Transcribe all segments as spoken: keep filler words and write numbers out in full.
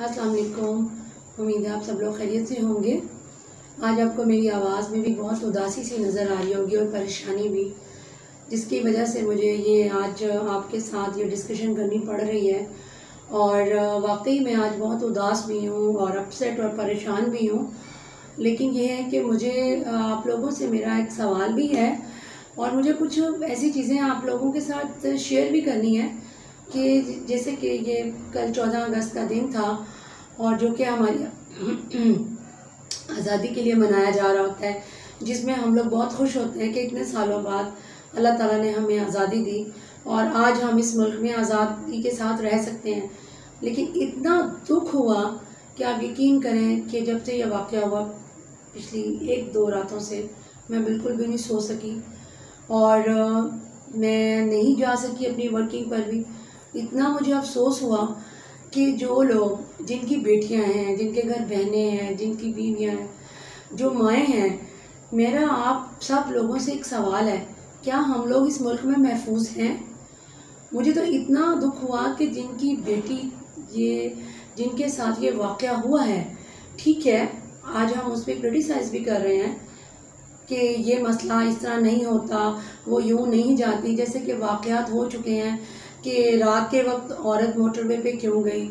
अस्सलाम वालेकुम। उम्मीद है आप सब लोग खैरियत से होंगे। आज आपको मेरी आवाज़ में भी बहुत उदासी सी नज़र आ रही होगी और परेशानी भी, जिसकी वजह से मुझे ये आज आपके साथ ये डिस्कशन करनी पड़ रही है। और वाकई मैं आज बहुत उदास भी हूँ और अपसेट और परेशान भी हूँ। लेकिन ये है कि मुझे आप लोगों से मेरा एक सवाल भी है और मुझे कुछ ऐसी चीज़ें आप लोगों के साथ शेयर भी करनी है कि जैसे कि ये कल चौदह अगस्त का दिन था और जो कि हमारी आज़ादी के लिए मनाया जा रहा होता है, जिसमें हम लोग बहुत खुश होते हैं कि इतने सालों बाद अल्लाह ताला ने हमें आज़ादी दी और आज हम इस मुल्क में आज़ादी के साथ रह सकते हैं। लेकिन इतना दुख हुआ कि आप यकीन करें कि जब से यह वाक़या हुआ पिछली एक दो रातों से मैं बिल्कुल भी नहीं सो सकी और मैं नहीं जा सकी अपनी वर्किंग पर भी। इतना मुझे अफसोस हुआ कि जो लोग, जिनकी बेटियां हैं, जिनके घर बहनें हैं, जिनकी बीवियां हैं, जो माएँ हैं, मेरा आप सब लोगों से एक सवाल है, क्या हम लोग इस मुल्क में महफूज हैं? मुझे तो इतना दुख हुआ कि जिनकी बेटी, ये जिनके साथ ये वाक़या हुआ है, ठीक है आज हम उस पर क्रिटिसाइज़ भी कर रहे हैं कि ये मसला इस तरह नहीं होता, वो यूँ नहीं जाती, जैसे कि वाक़यात हो चुके हैं कि रात के वक्त औरत मोटरवे पे क्यों गई।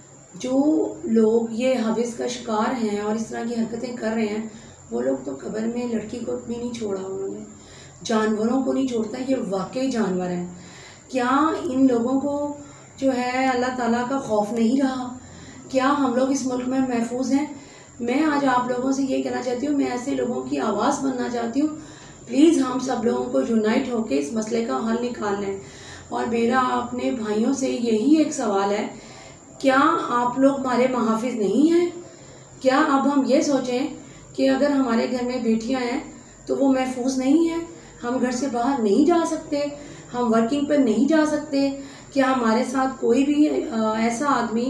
जो लोग ये हविस का शिकार हैं और इस तरह की हरकतें कर रहे हैं, वो लोग तो कब्र में लड़की को भी नहीं छोड़ा उन्होंने, जानवरों को नहीं छोड़ता। ये वाकई जानवर हैं। क्या इन लोगों को जो है अल्लाह ताला का खौफ नहीं रहा? क्या हम लोग इस मुल्क में महफूज हैं? मैं आज आप लोगों से ये कहना चाहती हूँ, मैं ऐसे लोगों की आवाज़ बनना चाहती हूँ। प्लीज़ हम सब लोगों को यूनाइट होकर इस मसले का हल निकाल लें। और मेरा अपने भाइयों से यही एक सवाल है, क्या आप लोग हमारे मुहाफ़िज़ नहीं हैं? क्या अब हम ये सोचें कि अगर हमारे घर में बेटियां हैं तो वो महफूज नहीं हैं, हम घर से बाहर नहीं जा सकते, हम वर्किंग पर नहीं जा सकते? क्या हमारे साथ कोई भी आ, ऐसा आदमी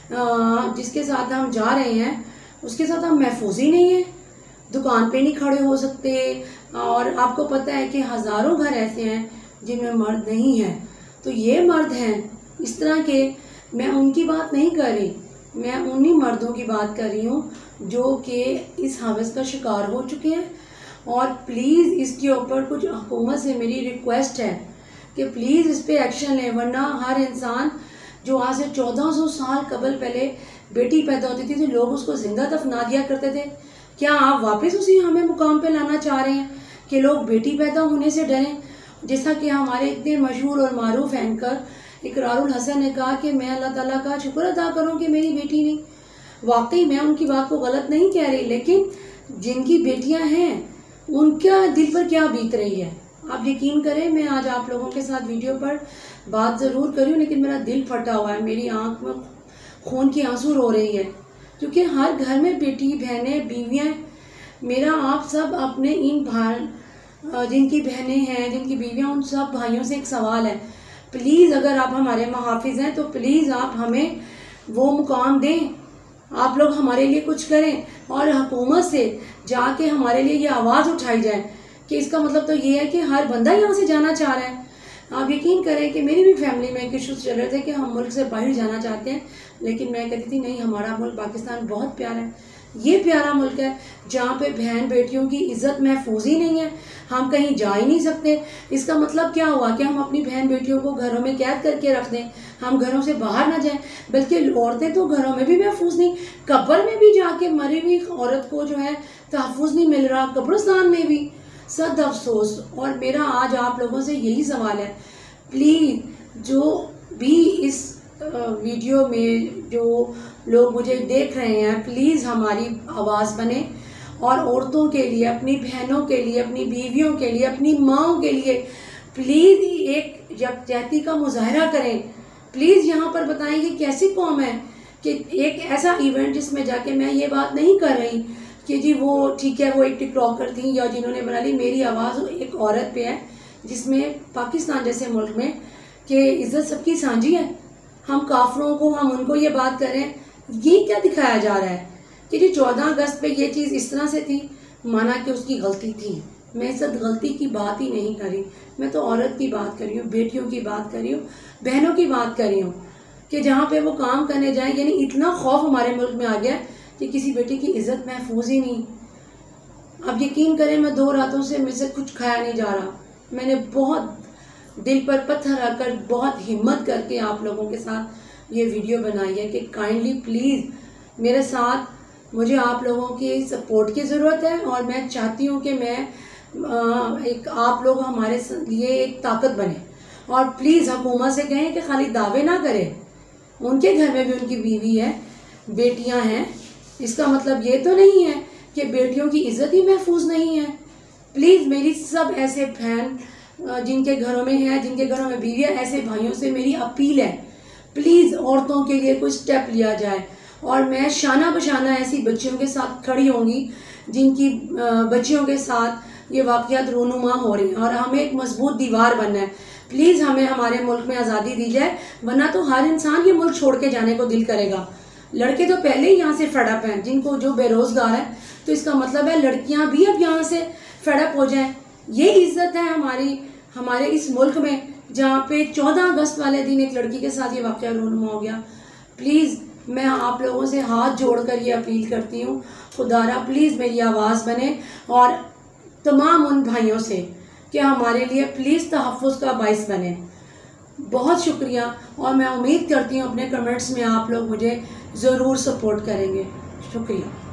आ, जिसके साथ हम जा रहे हैं उसके साथ हम महफूज ही नहीं हैं? दुकान पे नहीं खड़े हो सकते। और आपको पता है कि हज़ारों घर ऐसे हैं जिनमें मर्द नहीं हैं। तो ये मर्द हैं इस तरह के, मैं उनकी बात नहीं कर रही, मैं उन्हीं मर्दों की बात कर रही हूँ जो कि इस हवस का शिकार हो चुके हैं। और प्लीज़ इसके ऊपर कुछ हुकूमत से मेरी रिक्वेस्ट है कि प्लीज़ इस पर एक्शन लें, वरना हर इंसान जो आज से चौदह सौ साल कबल पहले बेटी पैदा होती थी तो लोग उसको जिंदा दफना दिया करते थे। क्या आप वापस उसी हमें मुकाम पे लाना चाह रहे हैं कि लोग बेटी पैदा होने से डरें? जैसा कि हमारे इतने मशहूर और मारूफ एंकर इकरारुल हसन ने कहा कि मैं अल्लाह ताला का शुक्र अदा करूं कि मेरी बेटी नहीं। वाकई मैं उनकी बात को गलत नहीं कह रही, लेकिन जिनकी बेटियां हैं उनका दिल पर क्या बीत रही है आप यकीन करें। मैं आज आप लोगों के साथ वीडियो पर बात ज़रूर करूँ, लेकिन मेरा दिल फटा हुआ है, मेरी आंख में खून की आंसू रो रही है, क्योंकि हर घर में बेटी, बहनें, बीवियाँ। मेरा आप सब अपने इन भाई, जिनकी बहनें हैं, जिनकी बीवियाँ, उन सब भाइयों से एक सवाल है, प्लीज़ अगर आप हमारे मुहाफ़िज़ हैं तो प्लीज़ आप हमें वो मुकाम दें, आप लोग हमारे लिए कुछ करें और हुकूमत से जाके हमारे लिए ये आवाज़ उठाई जाए कि इसका मतलब तो ये है कि हर बंदा यहाँ से जाना चाह रहा है। आप यकीन करें कि मेरी भी फैमिली में इश्यूज चल रहे थे कि हम मुल्क से बाहर जाना चाहते हैं, लेकिन मैं कहती थी नहीं, हमारा मुल्क पाकिस्तान बहुत प्यारा है, ये प्यारा मुल्क है जहाँ पे बहन बेटियों की इज्जत महफूज ही नहीं है, हम कहीं जा ही नहीं सकते। इसका मतलब क्या हुआ कि हम अपनी बहन बेटियों को घरों में कैद करके रख दें, हम घरों से बाहर ना जाएं, बल्कि औरतें तो घरों में भी महफूज नहीं, कब्र में भी जाके मरी हुई औरत को जो है तहफ़्फ़ुज़ नहीं मिल रहा, कब्रिस्तान में भी। सद अफसोस। और मेरा आज आप लोगों से यही सवाल है, प्लीज़ जो भी इस वीडियो में जो लोग मुझे देख रहे हैं, प्लीज़ हमारी आवाज़ बने और औरतों के लिए, अपनी बहनों के लिए, अपनी बीवियों के लिए, अपनी माँओं के लिए प्लीज़ एक यकजहती का मुजाहरा करें। प्लीज़ यहाँ पर बताएं कि कैसी कौम है कि एक ऐसा इवेंट जिसमें जाके, मैं ये बात नहीं कर रही कि जी वो ठीक है वो एक टिकटॉकर थी या जिन्होंने बना ली, मेरी आवाज़ एक औरत पे है जिसमें पाकिस्तान जैसे मुल्क में कि इज़्ज़त सबकी साझी है। हम काफरों को, हम उनको ये बात करें, ये क्या दिखाया जा रहा है कि जी चौदह अगस्त पे ये चीज़ इस तरह से थी, माना कि उसकी गलती थी। मैं इस गलती की बात ही नहीं करी, मैं तो औरत की बात कर रही हूँ, बेटियों की बात कर रही हूँ, बहनों की बात कर रही हूँ। कि जहाँ पे वो काम करने जाएं, यानी इतना खौफ हमारे मुल्क में आ गया कि किसी बेटी की इज्जत महफूज ही नहीं। अब यकीन करें, मैं दो रातों से मुझसे से कुछ खाया नहीं जा रहा। मैंने बहुत दिल पर पत्थर रखकर, बहुत हिम्मत करके आप लोगों के साथ ये वीडियो बनाई है कि काइंडली प्लीज़ मेरे साथ, मुझे आप लोगों की सपोर्ट की ज़रूरत है और मैं चाहती हूँ कि मैं एक आप लोग हमारे लिए एक ताकत बने। और प्लीज़ हुकूमत से कहें कि खाली दावे ना करें, उनके घर में भी उनकी बीवी है, बेटियां हैं। इसका मतलब ये तो नहीं है कि बेटियों की इज्जत ही महफूज नहीं है। प्लीज़ मेरी सब ऐसे बहन जिनके घरों में है, जिनके घरों में बीवी है, ऐसे भाइयों से मेरी अपील है, प्लीज़ औरतों के लिए कुछ स्टेप लिया जाए। और मैं शाना बशाना ऐसी बच्चियों के साथ खड़ी होंगी जिनकी बच्चियों के साथ ये वाक़यात रूनुमा हो रही हैं, और हमें एक मजबूत दीवार बनना है। प्लीज़ हमें हमारे मुल्क में आज़ादी दी जाए, वरना तो हर इंसान ये मुल्क छोड़ के जाने को दिल करेगा। लड़के तो पहले ही यहाँ से फेडअप हैं, जिनको जो बेरोज़गार है, तो इसका मतलब है लड़कियाँ भी अब यहाँ से फेडअप हो जाएं। ये इज्जत है हमारी, हमारे इस मुल्क में, जहाँ पे चौदह अगस्त वाले दिन एक लड़की के साथ ये वाक़या रूनुमा हो गया। प्लीज़ मैं आप लोगों से हाथ जोड़कर ये अपील करती हूँ, खुदारा प्लीज़ मेरी आवाज़ बने, और तमाम उन भाइयों से कि हमारे लिए प्लीज़ तहफ़्फ़ुज़ का बाइस बने। बहुत शुक्रिया, और मैं उम्मीद करती हूँ अपने कमेंट्स में आप लोग मुझे ज़रूर सपोर्ट करेंगे। शुक्रिया।